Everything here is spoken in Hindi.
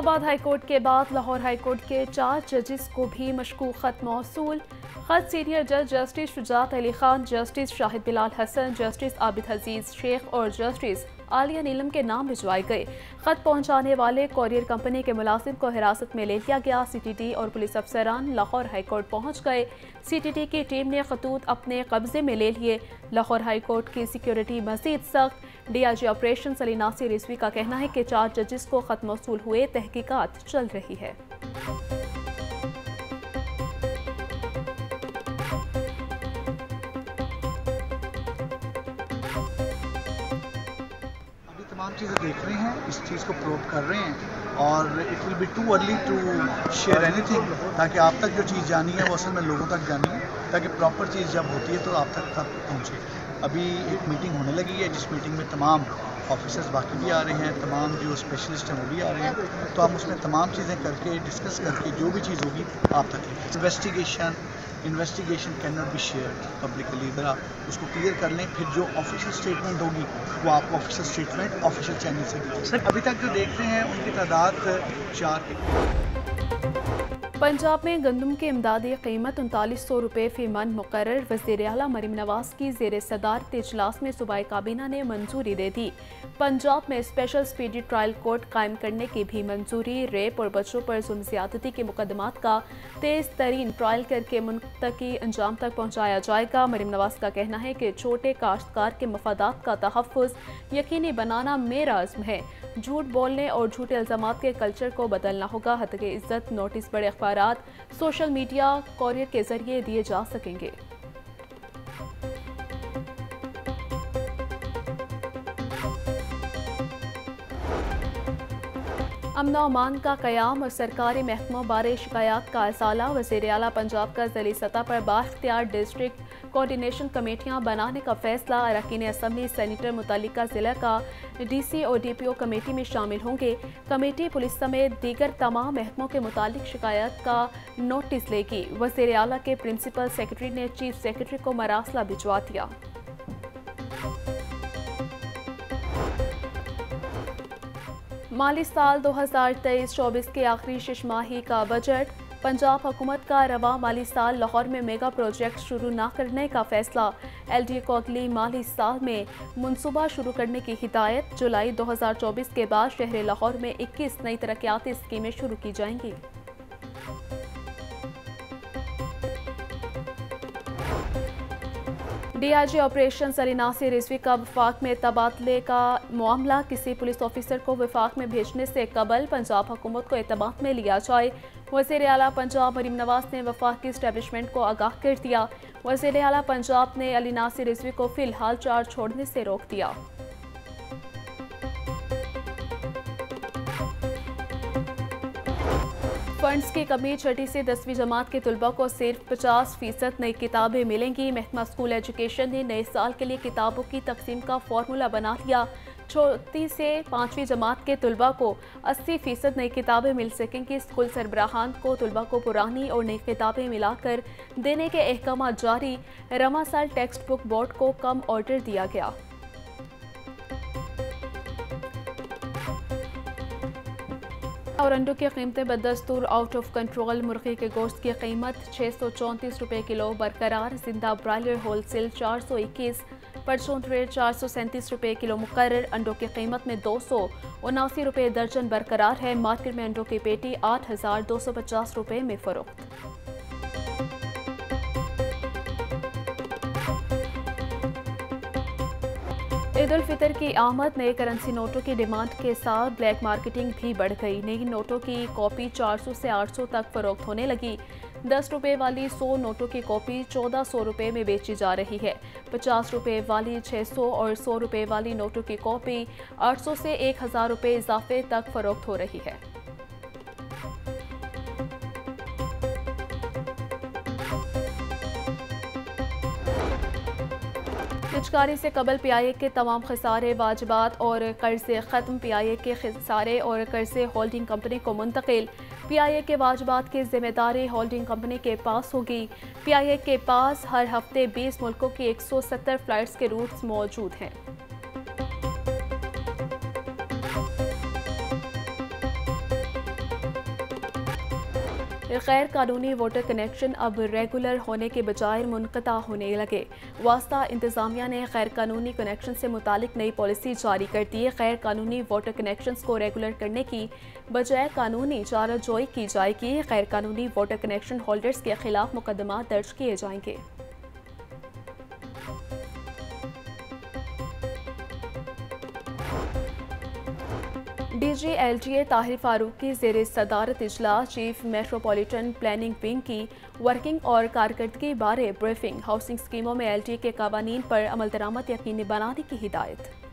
इस्लामाबाद हाई कोर्ट के बाद लाहौर हाई कोर्ट के 4 जजेस को भी मशकूक खत मौसूल। खत सीनियर जज justice Shujaat Ali Khan, justice Shahid Bilal Hassan, justice Abid Aziz Sheikh और जस्टिस आलिया नीलम के नाम भिजवाए गए। खत पहुंचाने वाले कोरियर कंपनी के मुलाजिम को हिरासत में ले लिया गया। सीटीटी और पुलिस अफसरान लाहौर हाई कोर्ट पहुंच गए। सीटीटी की टीम ने खतूत अपने कब्जे में ले लिए। लाहौर हाई कोर्ट की सिक्योरिटी मजीद सख्त। डीआईजी ऑपरेशन अली नासिर रिजवी का कहना है कि 4 जजेस को खत मौसूल हुए, तहकीकात चल रही है। तमाम चीज़ें देख रहे हैं, इस चीज़ को प्रोब कर रहे हैं और it will be too early to share anything, ताकि आप तक जो चीज़ जानी है वो असल में लोगों तक जानी है, ताकि प्रॉपर चीज़ जब होती है तो आप तक पहुँचे। अभी एक मीटिंग होने लगी है जिस मीटिंग में तमाम ऑफिसर्स बाकी भी आ रहे हैं, तमाम जो स्पेशलिस्ट हैं वो भी आ रहे हैं, तो हम उसमें तमाम चीज़ें करके डिस्कस करके जो भी चीज़ होगी आप तक investigation can not be share publicly. ज़रा उसको क्लियर कर लें, फिर जो ऑफिशियल स्टेटमेंट होगी वो आपको ऑफिशियल स्टेटमेंट ऑफिशियल चैनल से दी। अभी तक जो देख रहे हैं उनकी तादाद 4 पंजाब में गंदम की इमदादी कीमत 3900 रुपये फी मन मुकर्रर। वज़ीर आला मरीम नवाज की ज़ेर सदारत इजलास में सूबाई काबीना ने मंजूरी दे दी। पंजाब में स्पेशल स्पीडी ट्रायल कोर्ट कायम करने की भी मंजूरी। रेप और बच्चों पर जुल्म ज़्यादती के मुकदमात का तेज़ तरीन ट्रायल करके मुंतकी अंजाम तक पहुँचाया जाएगा। मरीम नवाज का कहना है कि छोटे काश्तकार के मफादात का तहफ़्फ़ुज़ यकीनी बनाना मेरा अज़्म है। झूठ बोलने और झूठे इल्ज़ामात के कल्चर को बदलना होगा। हत्के इज़्ज़त नोटिस बड़े अखबारात सोशल मीडिया कॉरियर के जरिए दिए जा सकेंगे। अमन व अमान का क़याम और सरकारी महकमों बारे शिकायत का असाला। वज़ीर आला पंजाब का ज़िली सतह पर बाख्तियार डिस्ट्रिक्ट कोऑर्डिनेशन कमेटियाँ बनाने का फैसला। अरकान असम्बली सेनेटर मुतल्लिका ज़िला का डीसी और डीपीओ कमेटी में शामिल होंगे। कमेटी पुलिस समेत दीगर तमाम महकमों के मुतालिक शिकायत का नोटिस लेगी। वज़ीर आला के प्रिंसिपल सेक्रेटरी ने चीफ सेक्रेटरी को मरासला भिजवा दिया। माली साल 2023-24 के आखिरी शिशमाही का बजट। पंजाब हुकूमत का रवा माली साल लाहौर में मेगा प्रोजेक्ट शुरू न करने का फैसला। एलडीए को अगली माली साल में मनसूबा शुरू करने की हिदायत। जुलाई 2024 के बाद शहर लाहौर में 21 नई तरक्याती स्कीमें शुरू की जाएंगी। डीआईजी ऑपरेशन अली नासिर रिजवी का वफाक में तबादले का मामला। किसी पुलिस ऑफिसर को वफाक में भेजने से कबल पंजाब हुकूमत को एतमाद में लिया जाए। वज़ीर आला पंजाब मरीम नवाज ने वफाक की एस्टेब्लिशमेंट को आगाह कर दिया। वज़ीर आला पंजाब ने अली नासिर रिजवी को फिलहाल चार्ज छोड़ने से रोक दिया। फंड्स की कमी। छठी से 10वीं जमात के तलबा को सिर्फ 50% नई किताबें मिलेंगी। महकमा स्कूल एजुकेशन ने नए साल के लिए किताबों की तकसीम का फॉर्मूला बना लिया। चौथी से 5वीं जमात के तलबा को 80% नई किताबें मिल सकेंगी। स्कूल सरबराहान को तलबा को पुरानी और नई किताबें मिलाकर देने के अहकाम जारी। रवा साल टेक्स्ट बुक बोर्ड को कम ऑर्डर दिया गया। और अंडों की कीमतें बदस्तूर आउट ऑफ कंट्रोल। मुर्गी के गोश्त की कीमत 634 रुपये किलो बरकरार। जिंदा ब्रायलर होलसेल 421, परचून रेट 437 रुपये किलो मुकर्रर। अंडों की कीमत में 279 रुपये दर्जन बरकरार है। मार्केट में अंडों की पेटी 8250 रुपये में फरोख्त। ईद उल फितर की आमद। नए करेंसी नोटों की डिमांड के साथ ब्लैक मार्केटिंग भी बढ़ गई। नई नोटों की कॉपी 400 से 800 तक फरोख्त होने लगी। 10 रुपये वाली 100 नोटों की कॉपी 1400 रुपये में बेची जा रही है। 50 रुपये वाली 600 और 100 रुपये वाली नोटों की कॉपी 800 से 1000 रुपये इजाफे तक फरोख्त हो रही है। निजकारी से कबल पीआईए के तमाम खसारे वाजिबात और कर्जे ख़त्म। पीआईए के खसारे और कर्जे होल्डिंग कंपनी को मुंतकिल। पीआईए के वाजिबात की जिम्मेदारी होल्डिंग कंपनी के पास होगी। पीआईए के पास हर हफ्ते 20 मुल्कों की 170 फ्लाइट्स के रूट्स मौजूद हैं। गैर कानूनी वाटर कनेक्शन अब रेगुलर होने के बजाय मुनक़ता होने लगे। वास्ता इंतज़ामिया ने गैर कानूनी कनेक्शन से मुतालिक नई पॉलिसी जारी कर दी है। गैर कानूनी वाटर कनेक्शंस को रेगुलर करने की बजाय कानूनी चाराजोई की जाएगी। गैर कानूनी वाटर कनेक्शन होल्डर्स के खिलाफ मुकदमा दर्ज किए जाएंगे। DG-LTA ताहिर फारूक की ज़ेरे सदारत इजलास चीफ मेट्रोपॉलिटन प्लानिंग विंग की वर्किंग और कारकर्दगी बारे ब्रीफिंग। हाउसिंग स्कीमों में LTA के कवानीन पर अमल दरामद यकीनी बनाने की हिदायत।